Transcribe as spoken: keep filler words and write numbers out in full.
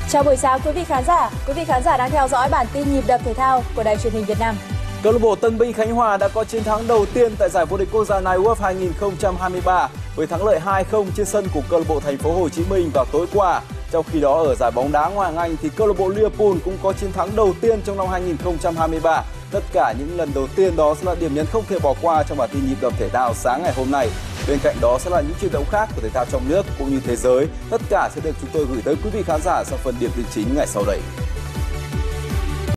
Chào buổi sáng quý vị khán giả. Quý vị khán giả đang theo dõi bản tin nhịp đập thể thao của Đài Truyền hình Việt Nam. Câu lạc bộ Tân Binh Khánh Hòa đã có chiến thắng đầu tiên tại giải vô địch quốc gia Nike World hai nghìn không trăm hai mươi ba với thắng lợi hai không trên sân của câu lạc bộ Thành phố Hồ Chí Minh vào tối qua. Trong khi đó ở giải bóng đá Ngoại hạng Anh thì câu lạc bộ Liverpool cũng có chiến thắng đầu tiên trong năm hai nghìn không trăm hai mươi ba. Tất cả những lần đầu tiên đó sẽ là điểm nhấn không thể bỏ qua trong bản tin nhịp đập thể thao sáng ngày hôm nay. Bên cạnh đó sẽ là những chuyển động khác của thể thao trong nước cũng như thế giới. Tất cả sẽ được chúng tôi gửi tới quý vị khán giả sau phần điểm tin chính ngày sau đây.